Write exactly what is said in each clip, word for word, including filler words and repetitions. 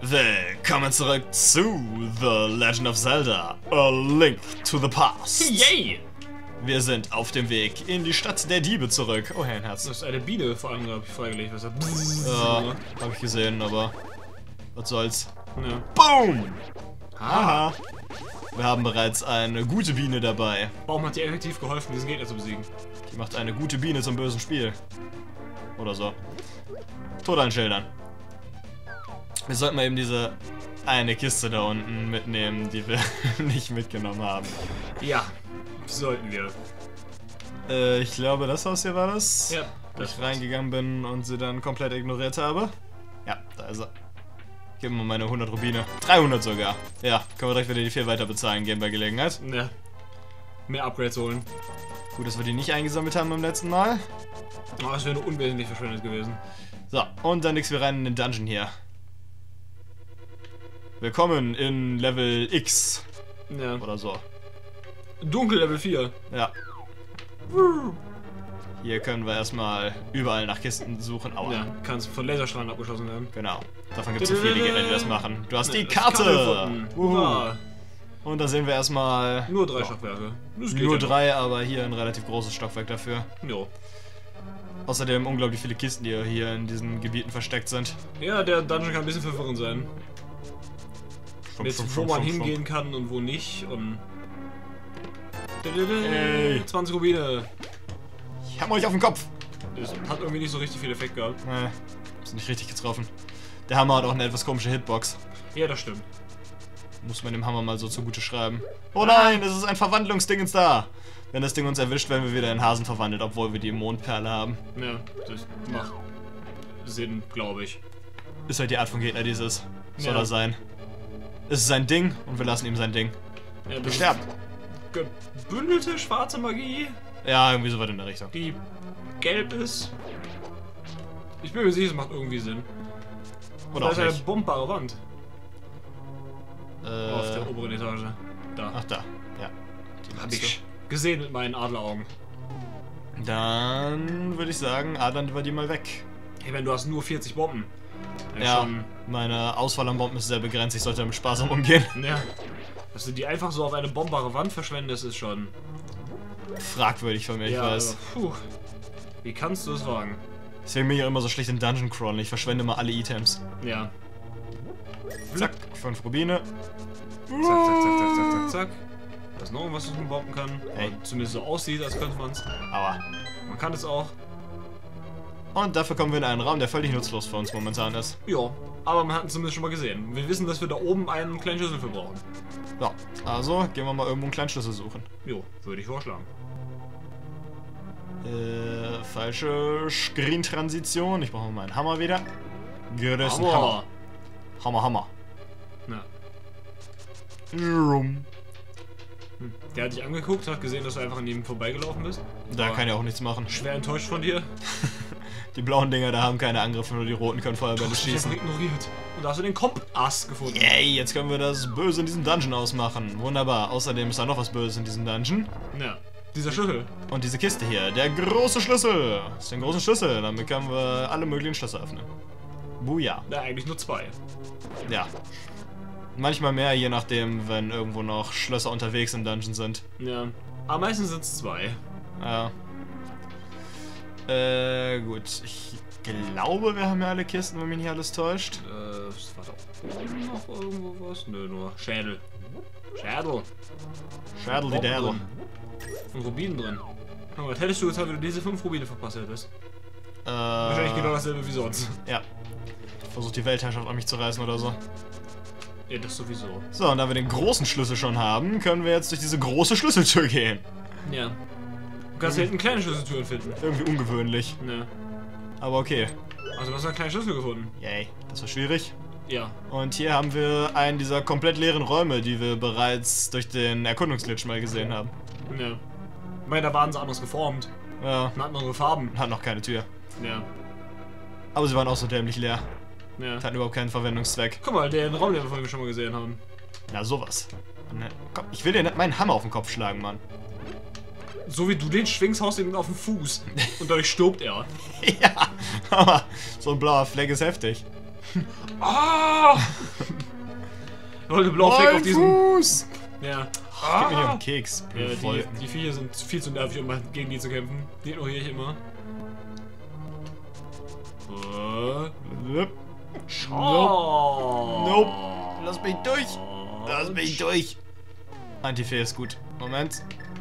Willkommen zurück zu The Legend of Zelda: A Link to the Past. Yay! Wir sind auf dem Weg in die Stadt der Diebe zurück. Oh, Herrenherz. Das ist eine Biene vor allem, glaube ich, freigelegt. Was hat Ja, hab ich gesehen, aber was soll's. Ja. Boom! Haha. Haha. Wir haben bereits eine gute Biene dabei. Baum hat dir effektiv geholfen, diesen Gegner zu besiegen. Die macht eine gute Biene zum bösen Spiel. Oder so. Tod an Schildern. Wir sollten mal eben diese eine Kiste da unten mitnehmen, die wir nicht mitgenommen haben. Ja, sollten wir. Äh, ich glaube, das Haus hier war das. Ja, Wo das ich war's. reingegangen bin und sie dann komplett ignoriert habe. Ja, da ist er. Gib mir meine hundert Rubine. dreihundert sogar. Ja, können wir direkt wieder die vier weiter bezahlen gehen bei Gelegenheit. Ja. Mehr Upgrades holen. Gut, dass wir die nicht eingesammelt haben beim letzten Mal. Oh, das wäre nur unwesentlich verschwendet gewesen. So, und dann nix wir rein in den Dungeon hier. Willkommen in Level X. Ja. Oder so. Dunkel Level vier. Ja. Hier können wir erstmal überall nach Kisten suchen. Aua. Ja, kannst von Laserstrahlen abgeschossen werden. Genau. Davon gibt es zu viele Gegner, die das machen. Du hast die Das Karte! gefunden. Wuhu. Hurra. Und da sehen wir erstmal Nur drei ja, Stockwerke. Das geht nur ja drei, aber hier ein relativ großes Stockwerk dafür. noch. Jo. Außerdem unglaublich viele Kisten, die hier in diesen Gebieten versteckt sind. Ja, der Dungeon kann ein bisschen verwirrend sein. Stumpf, Mit stumpf, wo stumpf, man stumpf, hingehen kann und wo nicht und... Ey. zwanzig Rubine. stumpf. Ich hab euch auf den Kopf! Das hat irgendwie nicht so richtig viel Effekt gehabt. Nee, ist nicht richtig getroffen. Der Hammer hat auch eine etwas komische Hitbox. Ja, das stimmt. Muss man dem Hammer mal so zugute schreiben. Oh nein, es ist ein Verwandlungsdingens da! Wenn das Ding uns erwischt, werden wir wieder in Hasen verwandelt, obwohl wir die Mondperle haben. Ja, das macht Sinn, glaube ich. Ist halt die Art von Gegner dieses. Soll Ja. er sein. Es ist sein Ding und wir lassen ihm sein Ding. Ja, das Sterbt! ist gebündelte schwarze Magie, Ja, irgendwie so weit in der Richtung. die gelb ist. Ich bin mir sicher, es macht irgendwie Sinn. Oder Da auch ist eine nicht. bombbare Wand auf der Äh, oberen Etage. Da. ach da, ja. Die Hab meinst ich gesehen mit meinen Adleraugen. du. Dann würde ich sagen, adern wir die mal weg. Hey, wenn du hast nur vierzig Bomben. Ja, Schon, meine Auswahl an Bomben ist sehr begrenzt, ich sollte damit sparsam umgehen. ja. Dass du die einfach so auf eine bombbare Wand verschwendest, ist schon... Fragwürdig von mir, ich ja, weiß. also, puh. Wie kannst du es wagen? Deswegen bin ich auch immer so schlecht in Dungeon Crawlen, ich verschwende immer alle Items. Ja. Zack, fünf Rubine. Zack, zack, zack, zack, zack, zack, zack. Da ist noch irgendwas, was man bomben kann. Hey. Oder zumindest so aussieht, als könnte man es. Aua. Man kann es auch. Und dafür kommen wir in einen Raum, der völlig nutzlos für uns momentan ist. Ja, aber man hat ihn zumindest schon mal gesehen. Wir wissen, dass wir da oben einen kleinen Schlüssel für brauchen. So, also gehen wir mal irgendwo einen kleinen Schlüssel suchen. Jo, würde ich vorschlagen. Äh, falsche Screen-Transition. Ich brauche meinen Hammer wieder. Größten Hammer. Aber. Hammer, Hammer. Na, Rum. hm. Der hat dich angeguckt, hat gesehen, dass du einfach an ihm vorbeigelaufen bist. Da Aber kann er auch nichts machen. schwer enttäuscht von dir. Die blauen Dinger, da haben keine Angriffe, nur die roten können Feuerbälle Hast dich einfach schießen. ignoriert. Und da hast du den Kompass gefunden. Yay, jetzt können wir das Böse in diesem Dungeon ausmachen. Wunderbar. Außerdem ist da noch was Böses in diesem Dungeon. Ja, dieser Schlüssel. Und diese Kiste hier, der große Schlüssel. Das ist ein großer Schlüssel, damit können wir alle möglichen Schlösser öffnen. Buja. Na, eigentlich nur zwei. Ja. Manchmal mehr, je nachdem, wenn irgendwo noch Schlösser unterwegs im Dungeon sind. Ja. Aber meistens sind es zwei. Ja. Äh, gut. Ich glaube, wir haben ja alle Kisten, wenn mich nicht alles täuscht. Äh, es war da oben noch irgendwo was? Nö, nur Schädel. Schädel. Schädel die Dädel. drin. Und Rubinen drin. Aber was hättest du getan, wenn du diese fünf Rubine verpasst hättest? Äh, Wahrscheinlich genau dasselbe wie sonst. Ja. Versucht die Weltherrschaft an mich zu reißen oder so. Ja, das sowieso. So, und da wir den großen Schlüssel schon haben, können wir jetzt durch diese große Schlüsseltür gehen. Ja. Du kannst hier hinten kleine Schlüsseltüren finden. Irgendwie ungewöhnlich. Ne. Aber okay. Also du hast einen kleinen Schlüssel gefunden. Yay. Das war schwierig. Ja. Und hier haben wir einen dieser komplett leeren Räume, die wir bereits durch den Erkundungsglitch mal gesehen haben. Ne. Ich meine, da waren sie anders geformt. Ja. Und hatten andere Farben. Hat noch keine Tür. Ja. Aber sie waren auch so dämlich leer. Ja. Hatten überhaupt keinen Verwendungszweck. Guck mal, den Raum, den wir vorhin schon mal gesehen haben. Na, sowas. Ne, komm, ich will dir nicht meinen Hammer auf den Kopf schlagen, Mann. So wie du den schwingst, haust du ihm auf den Fuß. Und dadurch stirbt er. Ja, aber so ein blauer Fleck ist heftig. Ah! Goldene Blaufleck auf diesem... Fuß! Ja. Gib mir hier einen Keks. Ja, Voll. die, die Viecher sind viel zu nervig, um gegen die zu kämpfen. Die ignoriere ich immer. Nope. Schau. Nope. Lass mich durch. Lass mich durch. Antifee ist gut. Moment.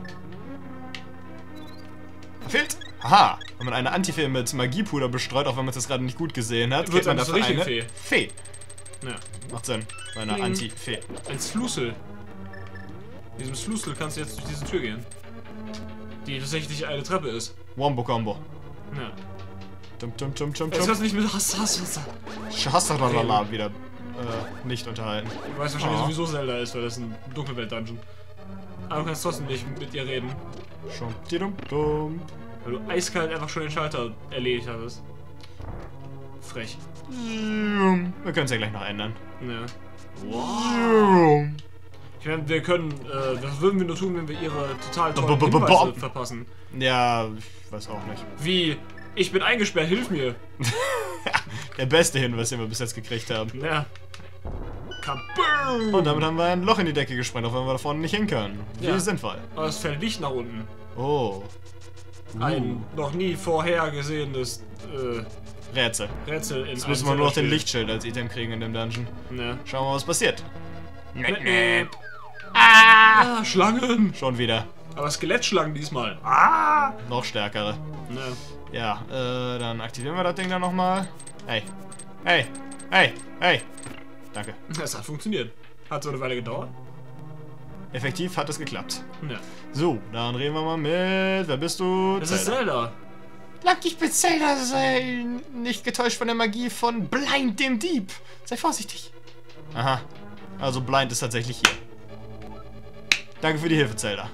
Fehlt. Aha. Wenn man eine Antifee mit Magiepuder bestreut, auch wenn man es jetzt gerade nicht gut gesehen hat, Wird kriegt man dann dafür zur eine richtigen Fee. Ja. Macht Sinn. Bei einer Bling. Anti-Fee. Ein Slusel. Mit diesem Slusel kannst du jetzt durch diese Tür gehen. Die tatsächlich eine Treppe ist. Wombo Combo. Ja. Dum, dum, dum, dum, Jetzt dum. kannst du nicht mit Hass, Hass, Hass. Schasserlalala wieder äh, nicht unterhalten. Du weißt wahrscheinlich Oh. sowieso Zelda ist, weil das ein Dunkelwelt-Dungeon. Aber du kannst trotzdem nicht mit ihr reden. Schon. Dum, dum. Weil du eiskalt einfach schon den Schalter erledigt hattest. Frech. Wir können es ja gleich noch ändern. Ja. Wow. Ich meine, wir können, äh, das würden wir nur tun, wenn wir ihre total tollen Hinweise verpassen. Ja, ich weiß auch nicht. Wie, ich bin eingesperrt, hilf mir. Der beste Hinweis, den wir bis jetzt gekriegt haben. Ja. Kaboom! Und damit haben wir ein Loch in die Decke gesprengt, auch wenn wir da vorne nicht hin können. Wie Ja. sinnvoll. Aber es fällt Licht nach unten. Oh. Ein noch nie vorher gesehenes äh, Rätsel. Rätsel in Jetzt einem müssen wir nur noch den Zelda-Spiel. Lichtschild als Item kriegen in dem Dungeon. Ja. Schauen wir mal, was passiert. Äh, Ah, Schlangen! Schon wieder. Aber Skelettschlangen diesmal. Ah! Noch stärkere. Ne. Ja, äh, dann aktivieren wir das Ding dann nochmal. Hey. Hey. Hey. Hey. Danke. Das hat funktioniert. Hat so eine Weile gedauert. Effektiv hat es geklappt. Ja. So, dann reden wir mal mit. Wer bist du? Das ist Zelda. Lucky, ich bin Zelda. Sei nicht getäuscht von der Magie von Blind, dem Dieb. Sei vorsichtig. Aha. Also Blind ist tatsächlich hier. Danke für die Hilfe, Zelda.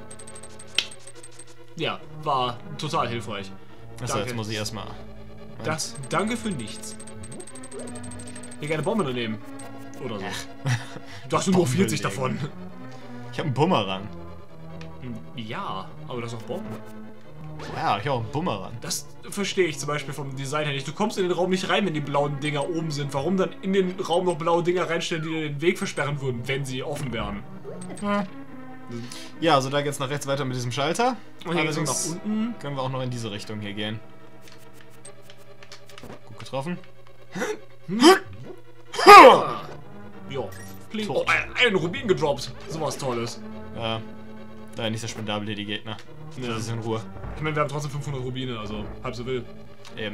Ja, war total hilfreich. Achso, Danke. jetzt muss ich erstmal. Das, danke für nichts. Hier gerne Bombe nehmen. Oder so. Du hast nur Bombe vierzig legen. davon. Ich habe einen Bumerang. Ja, aber das ist auch Bomben. Ja, ich habe auch einen Bumerang. Das verstehe ich zum Beispiel vom Design her nicht. Du kommst in den Raum nicht rein, wenn die blauen Dinger oben sind. Warum dann in den Raum noch blaue Dinger reinstellen, die dir den Weg versperren würden, wenn sie offen wären? Ja. Ja, also da geht's nach rechts weiter mit diesem Schalter. Und hier geht's noch Allerdings nach unten. können wir auch noch in diese Richtung hier gehen. Gut getroffen. Ah. Jo. Kling. Tot. Oh, ein, ein Rubin gedroppt. Sowas Tolles. Ja. Da nicht so spendabel hier die Gegner. Ja. Das ist in Ruhe. Ich meine, wir haben trotzdem fünfhundert Rubine, also halb so wild. Eben.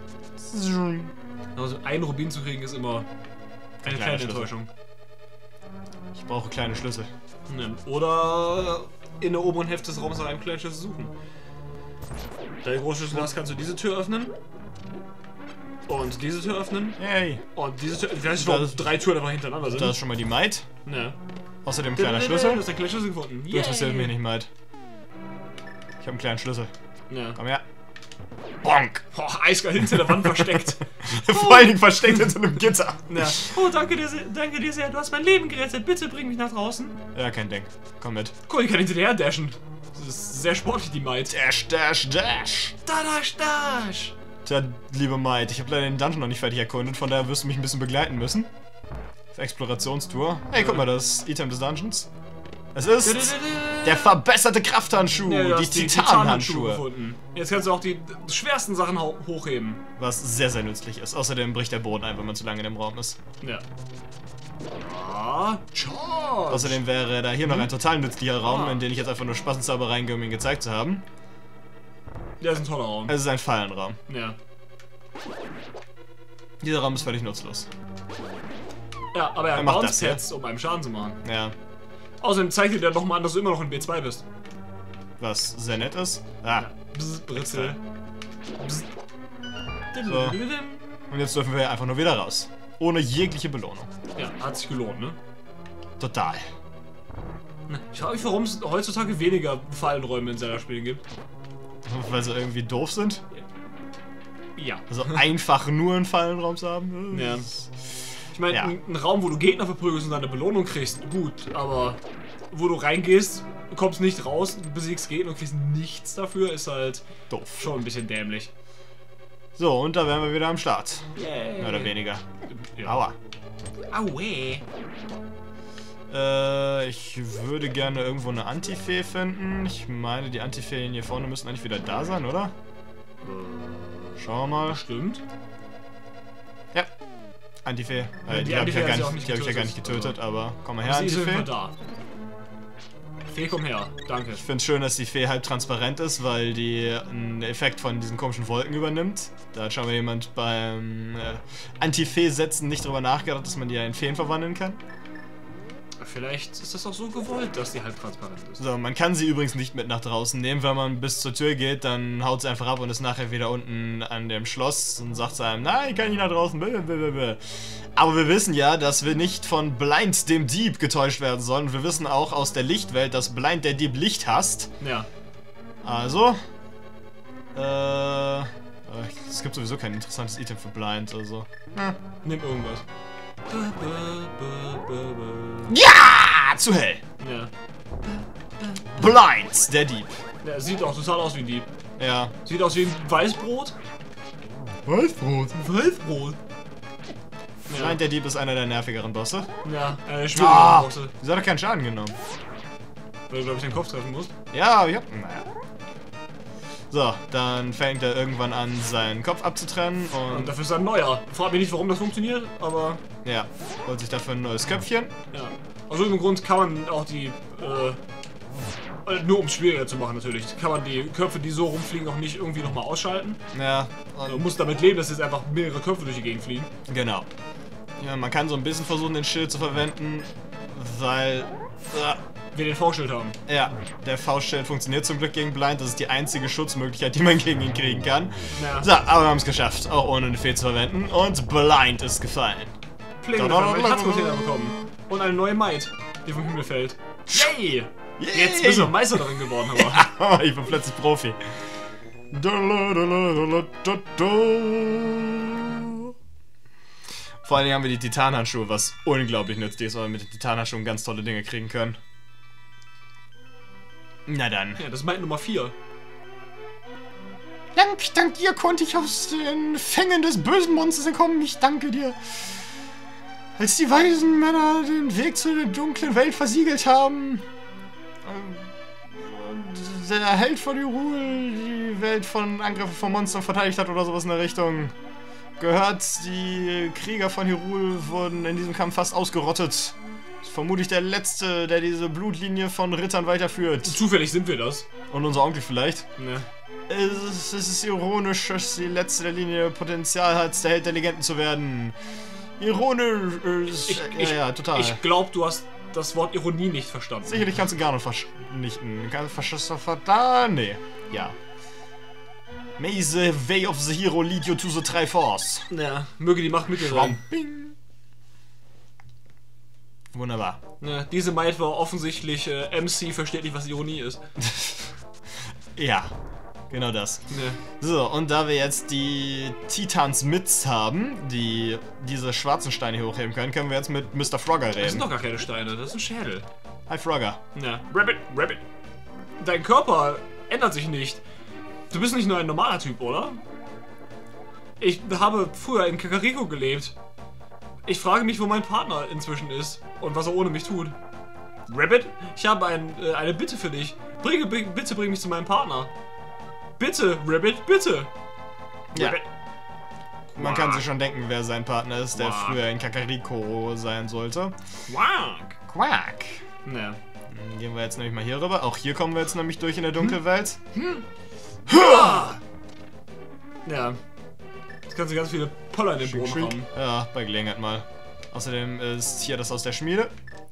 Also ein Rubin zu kriegen ist immer eine Kleine kleine Schlüssel. Enttäuschung. Ich brauche kleine Schlüssel. Ja. Oder in der oberen Hälfte des Raums nach einem kleinen Schlüssel suchen. Da du große Schlüssel hast, kannst du diese Tür öffnen. Und diese Tür öffnen. Yay. Und diese Tür. Vielleicht noch Das- drei Türen einfach hintereinander sind. Da ist schon mal die Maid. Ja. Außerdem ein kleiner Du Schlüssel. hast den kleinen Schlüssel gefunden. Du interessierst mich nicht, Maid. Ich habe einen kleinen Schlüssel. Ja. Komm her. Bonk. Boah, eiskalt hinter der Wand versteckt. Vor allen Dingen versteckt hinter einem Gitter. Ja. Oh, danke dir, sehr, danke dir sehr. Du hast mein Leben gerettet. Bitte bring mich nach draußen. Ja, kein Ding. Komm mit. Cool, ich kann hinterher dashen. Das ist sehr sportlich, die Maid. Dash, dash, dash. Da, dash, dash. Tja, liebe Maid, ich habe leider den Dungeon noch nicht fertig erkundet, von daher wirst du mich ein bisschen begleiten müssen. Auf Explorationstour. Hey, guck mal, das Item des Dungeons. Es ist der verbesserte Krafthandschuh, Ja, du die hast die Titanhandschuhe. gefunden. Jetzt kannst du auch die schwersten Sachen ho- hochheben. Was sehr, sehr nützlich ist. Außerdem bricht der Boden ein, wenn man zu lange in dem Raum ist. Ja. Ah, Charge. Außerdem wäre da hier noch ein total nützlicher Raum, Ah. in den ich jetzt einfach nur Spaßenzauber reingehe, um ihn gezeigt zu haben. Der ist ein toller Raum. Es ist ein Fallenraum. Ja. Dieser Raum ist völlig nutzlos. Ja, aber er Er macht bounced das, ja. jetzt, um einem Schaden zu machen. Ja, Außerdem zeigt dir der nochmal an, dass du immer noch in B zwei bist. was sehr nett ist. Ah, Bzz, Britzel. Bzz. So. und jetzt dürfen wir einfach nur wieder raus. Ohne jegliche Belohnung. Ja, hat sich gelohnt, ne? Total. Ich frage mich, warum es heutzutage weniger Fallenräume in Zelda-Spielen gibt. Weil sie irgendwie doof sind. Ja. Also einfach nur einen Fallenraum zu haben. Ja. Ich meine, Ja. ein, ein Raum, wo du Gegner verprügelst und deine Belohnung kriegst, gut, aber wo du reingehst, du kommst nicht raus, du besiegst Gegner und kriegst nichts dafür, ist halt Doof. schon ein bisschen dämlich. So, und da wären wir wieder am Start. Yay. Mehr oder weniger. Ja. Aua. Aue. Äh, ich würde gerne irgendwo eine Antifee finden. Ich meine, die Antifeen hier vorne müssten eigentlich wieder da sein, oder? Schauen wir mal. Stimmt. Ja. Antifee. Äh, Ja, die die habe ich, ja Antifee gar hat sie auch nicht- nicht die hab ich ja gar nicht getötet, getötet, aber komm mal her, Sie ist Antifee. immer da. Fee, komm her. Danke. Ich finde es schön, dass die Fee halb transparent ist, weil die einen Effekt von diesen komischen Wolken übernimmt. Da hat schon mal jemand beim äh, Anti-Fee-Setzen nicht drüber nachgedacht, dass man die ja in Feen verwandeln kann. Vielleicht ist das auch so gewollt, dass die halb transparent ist. So, man kann sie übrigens nicht mit nach draußen nehmen. Wenn man bis zur Tür geht, dann haut sie einfach ab und ist nachher wieder unten an dem Schloss und sagt einem, nein, ich kann nicht nach draußen. Aber wir wissen ja, dass wir nicht von Blind, dem Dieb, getäuscht werden sollen. Wir wissen auch aus der Lichtwelt, dass Blind, der Dieb, Licht hasst. Ja. Also, äh, es gibt sowieso kein interessantes Item für Blind, also. Hm. Nimm irgendwas. Ja, zu hell. Ja. Blind, der Dieb. Ja, sieht auch total aus wie ein Dieb. Ja. Sieht aus wie ein Weißbrot. Weißbrot. Weißbrot. Ja. Blind, der Dieb ist einer der nervigeren Bosse. Ja, eine Ah, schwierige Bosse. wieso hat er keinen Schaden genommen? Weil du, glaube ich, den Kopf treffen musst. Ja, ja. Naja. So, dann fängt er irgendwann an, seinen Kopf abzutrennen und, Und dafür ist er ein neuer. Frag mich nicht, warum das funktioniert, aber ja, holt sich dafür ein neues Köpfchen. ja. Aus irgendeinem Grund kann man auch die, äh, nur um es schwieriger zu machen natürlich, kann man die Köpfe, die so rumfliegen, auch nicht irgendwie nochmal ausschalten. Ja, Man und, muss damit leben, dass jetzt einfach mehrere Köpfe durch die Gegend fliegen. genau. Ja, man kann so ein bisschen versuchen, den Schild zu verwenden, weil, äh, Wir den V-Schild haben. ja, der Faustschild funktioniert zum Glück gegen Blind. Das ist die einzige Schutzmöglichkeit, die man gegen ihn kriegen kann. Ja. So, aber wir haben es geschafft, auch ohne eine Fee zu verwenden. Und Blind ist gefallen. Pling, Herzcontainer bekommen. Und eine neue Maid, die vom Himmel fällt. Yay! Yay! Jetzt bist du Meister darin geworden, aber. Ich bin plötzlich Profi. Vor allen Dingen haben wir die Titanhandschuhe, was unglaublich nützlich ist, weil wir mit den Titanhandschuhen ganz tolle Dinge kriegen können. Na dann. Ja, das ist Maid Nummer vier. Dank, dank dir konnte ich aus den Fängen des bösen Monsters entkommen. Ich danke dir. Als die weisen Männer den Weg zu der dunklen Welt versiegelt haben, und der Held von Hyrule die Welt von Angriffen von Monstern verteidigt hat oder sowas in der Richtung, gehört, die Krieger von Hyrule wurden in diesem Kampf fast ausgerottet. Das ist vermutlich der Letzte, der diese Blutlinie von Rittern weiterführt. Zufällig sind wir das. Und unser Onkel vielleicht. Ne. Es, es ist ironisch, dass die Letzte der Linie Potenzial hat, der Held der Legenden zu werden. Ironisch. Ich, ja, ich, ja, total. Ich glaube, du hast das Wort Ironie nicht verstanden. Sicherlich kannst du gar nicht vernichten. Kannst du da? Nee. Ja. May the way of the hero lead you to the Triforce. Ja, möge die Macht mit dir sein. Bing. Wunderbar. Ja, diese Maid war offensichtlich äh, M C, versteht nicht, was Ironie ist. Ja, genau das. Ja. So, und da wir jetzt die Titans Mitts haben, die diese schwarzen Steine hier hochheben können, können wir jetzt mit Mister Frogger Das sind reden. doch gar keine Steine, das ist ein Schädel. Hi Frogger. Ja. Rabbit, Rabbit. Dein Körper ändert sich nicht. Du bist nicht nur ein normaler Typ, oder? Ich habe früher in Kakariko gelebt. Ich frage mich, wo mein Partner inzwischen ist und was er ohne mich tut. Rabbit, ich habe ein, äh, eine Bitte für dich. Bringe, bring, bitte bring mich zu meinem Partner. Bitte, Rabbit, bitte. Ja. Rabbit. Man kann sich schon denken, wer sein Partner ist, der Quack. früher in Kakariko sein sollte. Quack. Quack. Ja. Dann gehen wir jetzt nämlich mal hier rüber. Auch hier kommen wir jetzt nämlich durch in der Dunkelwelt. Ja. Jetzt kannst du ganz viele Poller in den Schick, Boden schick. haben. Ja, bei Gelegenheit mal. Außerdem ist hier das aus der Schmiede.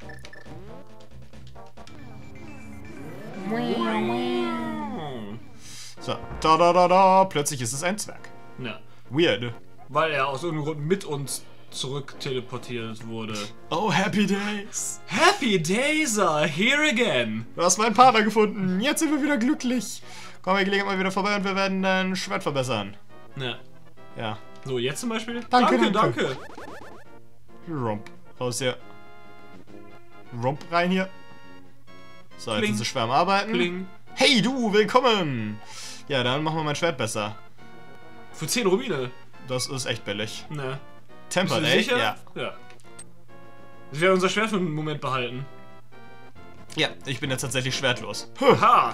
So, da da da da. Plötzlich ist es ein Zwerg. Ja. Weird. Weil er aus irgendeinem Grund mit uns zurück teleportiert wurde. Oh, happy days. Happy days are here again. Du hast meinen Partner gefunden. Jetzt sind wir wieder glücklich. Komm bei Gelegenheit mal wieder vorbei und wir werden dein Schwert verbessern. Ja. Ja. So, jetzt zum Beispiel? Danke, danke. danke. danke. Rump. Raus hier. Rump rein hier. So, jetzt Kling. sind sie schwer am Arbeiten. Kling. Hey du, willkommen! Ja, dann machen wir mein Schwert besser. Für zehn Rubine. Das ist echt billig. Ne. Tempered, Bist du ey? sicher? Ja. Ja. Ich werde unser Schwert für einen Moment behalten. Ja, ich bin jetzt tatsächlich schwertlos. Aha!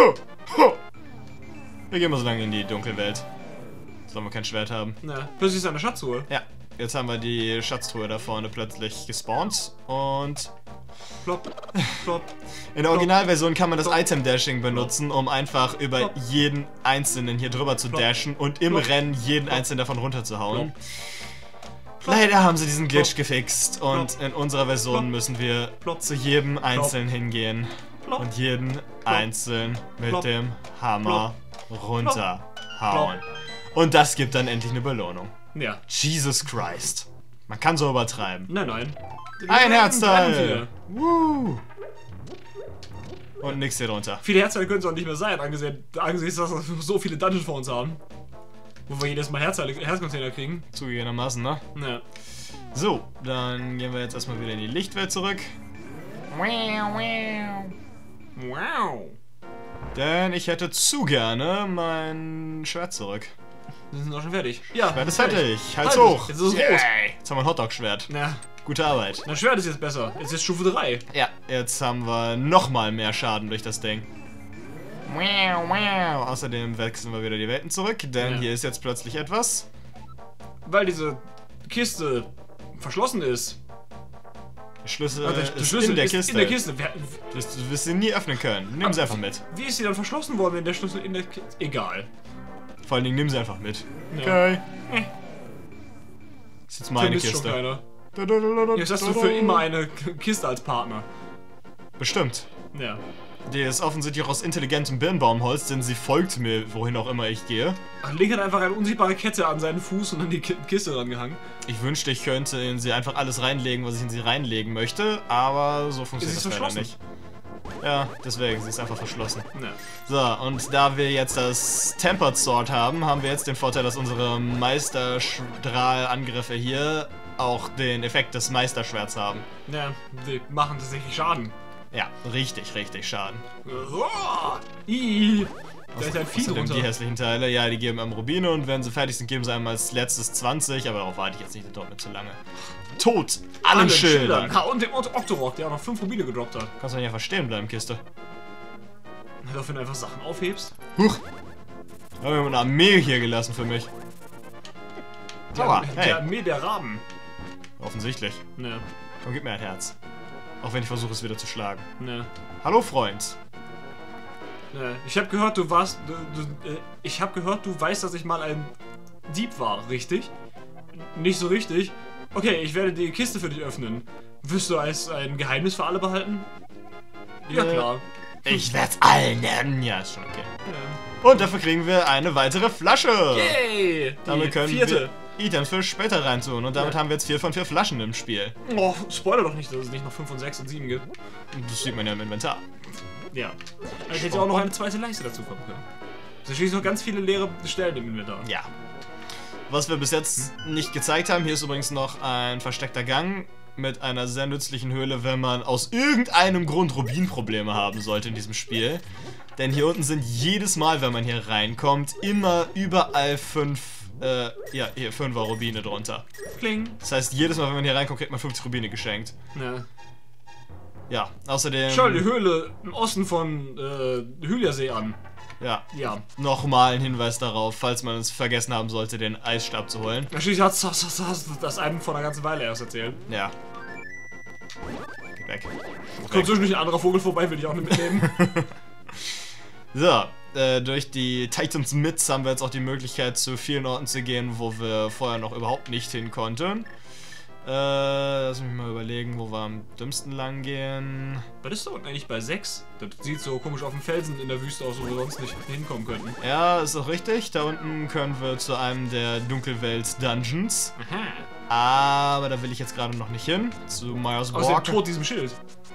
Wir gehen mal so lange in die Dunkelwelt. Sollen wir kein Schwert haben. Na, plötzlich ist eine Schatztruhe. Ja, jetzt haben wir die Schatztruhe da vorne plötzlich gespawnt. Und Plopp, plopp. in der Originalversion kann man das Plop. Item-Dashing benutzen, um einfach über Plop. jeden einzelnen hier drüber zu Plop. dashen und im Plop. Rennen jeden Plop. einzelnen davon runterzuhauen. Plop. Leider haben sie diesen Glitch Plop. gefixt und Plop. in unserer Version Plop. müssen wir Plop. zu jedem einzelnen hingehen Plop. und jeden einzeln mit Plop. dem Hammer runterhauen. Plop. Und das gibt dann endlich eine Belohnung. Ja. Jesus Christ. Man kann so übertreiben. Nein, nein. Wir Ein bleiben- Herzteil! bleiben Woo. Und nix hier drunter. Viele Herzteile können es auch nicht mehr sein, angesehen, angesichts, dass wir so viele Dungeons vor uns haben. Wo wir jedes Mal Herzteile, Herzcontainer kriegen. Zugegebenermaßen, ne? Ja. So, dann gehen wir jetzt erstmal wieder in die Lichtwelt zurück. Wow. Denn ich hätte zu gerne mein Schwert zurück. Wir sind auch schon fertig. Ja. Schwert ist fertig. Hals Fertig. hoch. Jetzt ist es rot. Yay. Jetzt haben wir ein Hotdog-Schwert. Na, Gute Arbeit. das Schwert ist jetzt besser. Jetzt ist Stufe drei. Ja, jetzt haben wir nochmal mehr Schaden durch das Ding. Außerdem wechseln wir wieder die Welten zurück, denn Ja. hier ist jetzt plötzlich etwas. Weil diese Kiste verschlossen ist. Der Schlüssel, Ah, der, der ist Schlüssel in der ist Kiste. in der Kiste. Wer, Das, du wirst sie nie öffnen können. Nimm sie einfach mit. wie ist sie dann verschlossen worden, wenn der Schlüssel in der Kiste... Egal. Vor allen Dingen nimm sie einfach mit. Ja. Okay. Eh, Ist jetzt meine vermisst schon Kiste. keiner. Jetzt hast du für immer eine K- Kiste als Partner. Bestimmt. Ja. Die ist offensichtlich auch aus intelligentem Birnbaumholz, denn sie folgt mir, wohin auch immer ich gehe. Ach, Link hat einfach eine unsichtbare Kette an seinen Fuß und an die Ki- Kiste dran gehangen. Ich wünschte, ich könnte in sie einfach alles reinlegen, was ich in sie reinlegen möchte, aber so funktioniert Ist das sie leider verschlossen? nicht. Ja, deswegen, sie ist einfach verschlossen. Ja. So, und da wir jetzt das Tempered Sword haben, haben wir jetzt den Vorteil, dass unsere Meisterstrahlangriffe hier auch den Effekt des Meisterschwerts haben. Ja, die machen tatsächlich Schaden. Ja, richtig, richtig Schaden. Oh, ii, da ist ein Vieh Außerdem drunter. die hässlichen Teile, ja, die geben einem Rubine und wenn sie fertig sind, geben sie einem als letztes zwanzig, aber darauf warte ich jetzt nicht, das dauert mir zu lange. Tot! Allen Allen Schildern! Ha, und dem Ot- Octorok, der auch noch fünf Rubine gedroppt hat. Kannst du nicht einfach stehen bleiben, Kiste. Dafür, wenn du einfach Sachen aufhebst. Huch! Da haben wir eine Armee hier gelassen für mich. Die, Aua, Armee- hey. die Armee der Raben. Offensichtlich. Ne, Komm, gib mir ein Herz. Auch wenn ich versuche, es wieder zu schlagen. ne. Hallo, Freund. ne. Ich habe gehört, du warst. Du, du, äh, ich habe gehört, du weißt, dass ich mal ein Dieb war, richtig? Nicht so richtig. Okay, ich werde die Kiste für dich öffnen. Wirst du als ein Geheimnis für alle behalten? Ja, Ja. klar. Ich werd's allen nennen. Ja, ist schon okay. Ja. Und dafür kriegen wir eine weitere Flasche. Yay! Die Damit können vierte. wir Items für später reintun. Und damit Ja. haben wir jetzt vier von vier Flaschen im Spiel. Oh, Spoiler doch nicht, dass es nicht noch fünf und sechs und sieben gibt. Das sieht man ja im Inventar. Ja. Ich hätte auch noch eine zweite Leiste dazu kommen können. Da schließen noch ganz viele leere Stellen im Inventar. Ja. Was wir bis jetzt nicht gezeigt haben, hier ist übrigens noch ein versteckter Gang mit einer sehr nützlichen Höhle, wenn man aus irgendeinem Grund Rubinprobleme haben sollte in diesem Spiel. Denn hier unten sind jedes Mal, wenn man hier reinkommt, immer überall fünf, äh, ja, hier fünfer Rubine drunter. Kling. Das heißt, jedes Mal, wenn man hier reinkommt, kriegt man fünfzig Rubine geschenkt. Ja. Ja, außerdem... Schau die Höhle im Osten von äh, Hyliasee an. Ja, Ja. nochmal ein Hinweis darauf, falls man es vergessen haben sollte, den Eisstab zu holen. Schließlich hat das, das einem vor einer ganzen Weile erst erzählt. Ja. Geh weg. Kommt zwischendurch ein anderer Vogel vorbei, will ich auch nicht mitnehmen. So, äh, durch die Titans Myths haben wir jetzt auch die Möglichkeit, zu vielen Orten zu gehen, wo wir vorher noch überhaupt nicht hin konnten. Äh, lass mich mal überlegen, wo wir am dümmsten lang gehen. Was ist da unten eigentlich bei sechs? Das sieht so komisch auf dem Felsen in der Wüste aus, wo wir sonst nicht hinkommen könnten. Ja, ist auch richtig. Da unten können wir zu einem der Dunkelwelt-Dungeons. Aha. Aber da will ich jetzt gerade noch nicht hin. Zu Myers Aus dem Walk. Tod diesem Schild.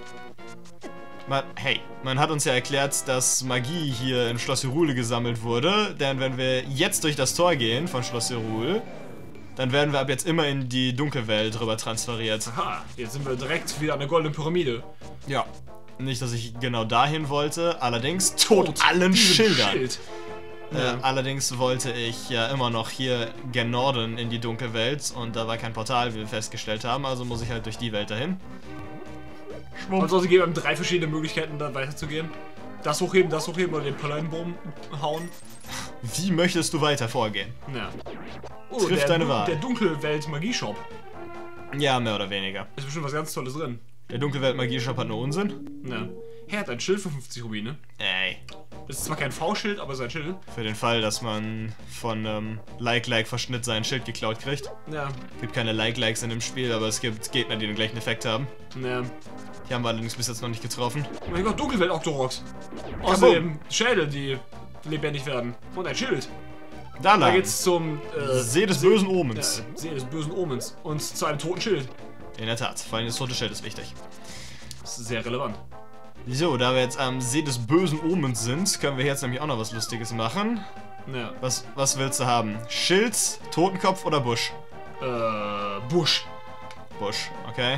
Man, hey, man hat uns ja erklärt, dass Magie hier in Schloss Hyrule gesammelt wurde. Denn wenn wir jetzt durch das Tor gehen von Schloss Hyrule, dann werden wir ab jetzt immer in die Dunkelwelt rüber transferiert. Aha, jetzt sind wir direkt wieder an der goldenen Pyramide. Ja. Nicht, dass ich genau dahin wollte, allerdings tot allen diesem Schildern. Schild. Äh, allerdings wollte ich ja immer noch hier gen Norden in die Dunkelwelt und da war kein Portal, wie wir festgestellt haben, also muss ich halt durch die Welt dahin. Schwumm. Ansonsten gibt es drei verschiedene Möglichkeiten, da weiterzugehen. Das hochheben, das hochheben oder den Paleinbogen hauen. Wie möchtest du weiter vorgehen? Ja. Oh, Triff der, deine Wahl. Der Dunkelwelt-Magie-Shop. Ja, mehr oder weniger. Ist bestimmt was ganz Tolles drin. Der Dunkelwelt-Magie-Shop hat nur Unsinn. Ja. Er hat ein Schild für fünfzig Rubine. Ey. Das ist zwar kein V-Schild, aber es ist ein Schild. Für den Fall, dass man von ähm, Like-Like-Verschnitt sein Schild geklaut kriegt. Ja. Es gibt keine Like-Likes in dem Spiel, aber es gibt Gegner, die den gleichen Effekt haben. Ja. Die haben wir allerdings bis jetzt noch nicht getroffen. Oh mein Gott, Dunkelwelt-Octoroks. Außerdem Schädel, die lebendig werden. Und ein Schild. Da lang. Da geht's zum äh, See des See, bösen Omens. Ja, See des bösen Omens. Und zu einem toten Schild. In der Tat, vor allem das tote Schild ist wichtig. Das ist sehr relevant. So, da wir jetzt am See des bösen Omens sind, können wir jetzt nämlich auch noch was Lustiges machen. Ja. Was, was willst du haben? Schild, Totenkopf oder Busch? Äh, Busch. Busch, okay.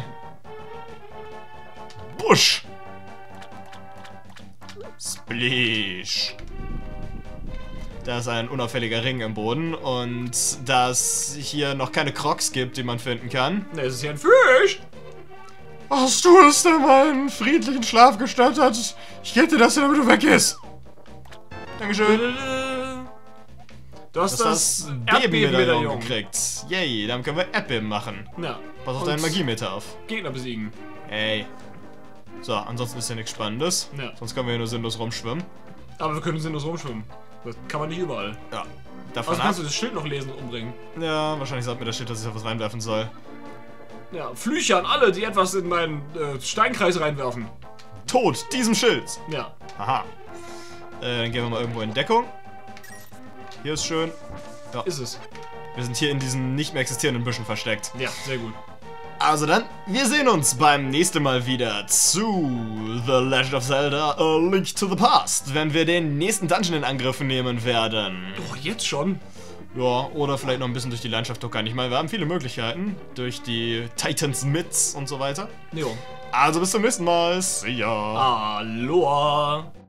Busch! Splish! Da ist ein unauffälliger Ring im Boden und da es hier noch keine Crocs gibt, die man finden kann. Ne, es ist ja ein Fisch! Hast du es denn meinen friedlichen Schlaf gestattet? Ich gebe dir das, damit du weggehst. Dankeschön. Du hast das, das Beben-Medaillon Erdbeben-Medaillon gekriegt. Yay, dann können wir Erdbeben machen. Ja. Pass auf Und deinen Magiemeter auf. Gegner besiegen. Ey. So, ansonsten ist ja nichts Spannendes. Ja. Sonst können wir hier nur sinnlos rumschwimmen. Aber wir können sinnlos rumschwimmen. Das kann man nicht überall. Ja. Davon Also ab. kannst du das Schild noch lesen und umbringen. Ja, wahrscheinlich sagt mir das Schild, dass ich da was reinwerfen soll. Ja, Flüche an alle, die etwas in meinen äh, Steinkreis reinwerfen. Tod, diesem Schild. Ja. Aha. Äh, dann gehen wir mal irgendwo in Deckung. Hier ist schön. Ja. Ist es. Wir sind hier in diesen nicht mehr existierenden Büschen versteckt. Ja, sehr gut. Also dann, wir sehen uns beim nächsten Mal wieder zu The Legend of Zelda A Link to the Past, wenn wir den nächsten Dungeon in Angriff nehmen werden. Oh, jetzt schon? Ja, oder vielleicht noch ein bisschen durch die Landschaft tuckern. Ich meine, wir haben viele Möglichkeiten. Durch die Titans Myths und so weiter. Jo. Also bis zum nächsten Mal. See ya. Aloha.